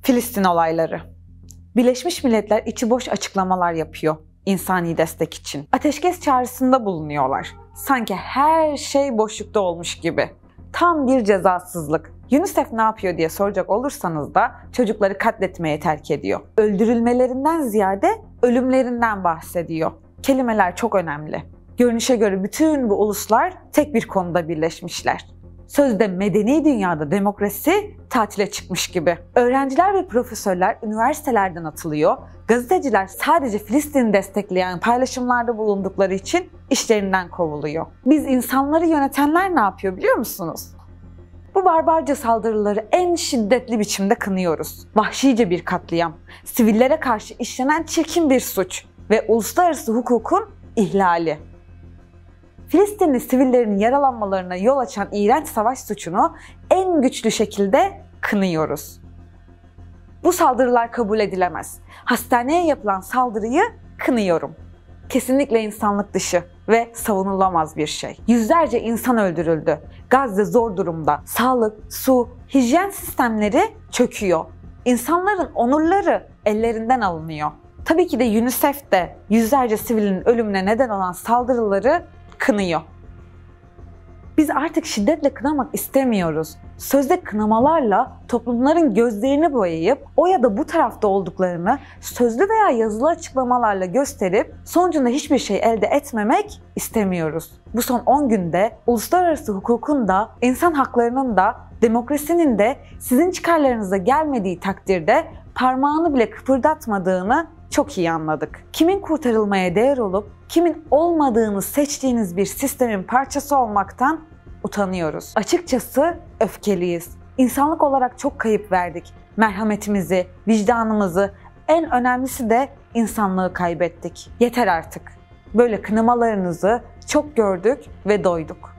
Filistin olayları. Birleşmiş Milletler içi boş açıklamalar yapıyor insani destek için. Ateşkes çağrısında bulunuyorlar. Sanki her şey boşlukta olmuş gibi. Tam bir cezasızlık. UNICEF ne yapıyor diye soracak olursanız da çocukları katletmeye terk ediyor. Öldürülmelerinden ziyade ölümlerinden bahsediyor. Kelimeler çok önemli. Görünüşe göre bütün bu uluslar tek bir konuda birleşmişler. Sözde medeni dünyada demokrasi tatile çıkmış gibi. Öğrenciler ve profesörler üniversitelerden atılıyor. Gazeteciler sadece Filistin'i destekleyen paylaşımlarda bulundukları için işlerinden kovuluyor. Biz insanları yönetenler ne yapıyor biliyor musunuz? Bu barbarca saldırıları en şiddetli biçimde kınıyoruz. Vahşice bir katliam, sivillere karşı işlenen çirkin bir suç ve uluslararası hukukun ihlali. Filistinli sivillerin yaralanmalarına yol açan iğrenç savaş suçunu en güçlü şekilde kınıyoruz. Bu saldırılar kabul edilemez. Hastaneye yapılan saldırıyı kınıyorum. Kesinlikle insanlık dışı ve savunulamaz bir şey. Yüzlerce insan öldürüldü. Gazze zor durumda. Sağlık, su, hijyen sistemleri çöküyor. İnsanların onurları ellerinden alınıyor. Tabii ki de UNICEF de yüzlerce sivilin ölümüne neden olan saldırıları kınıyor. Biz artık şiddetle kınamak istemiyoruz. Sözde kınamalarla toplumların gözlerini boyayıp o ya da bu tarafta olduklarını sözlü veya yazılı açıklamalarla gösterip sonucunda hiçbir şey elde etmemek istemiyoruz. Bu son 10 günde uluslararası hukukun da, insan haklarının da, demokrasinin de sizin çıkarlarınıza gelmediği takdirde parmağını bile kıpırdatmadığını çok iyi anladık. Kimin kurtarılmaya değer olup kimin olmadığını seçtiğiniz bir sistemin parçası olmaktan utanıyoruz. Açıkçası öfkeliyiz. İnsanlık olarak çok kayıp verdik. Merhametimizi, vicdanımızı, en önemlisi de insanlığı kaybettik. Yeter artık. Böyle kınamalarınızı çok gördük ve doyduk.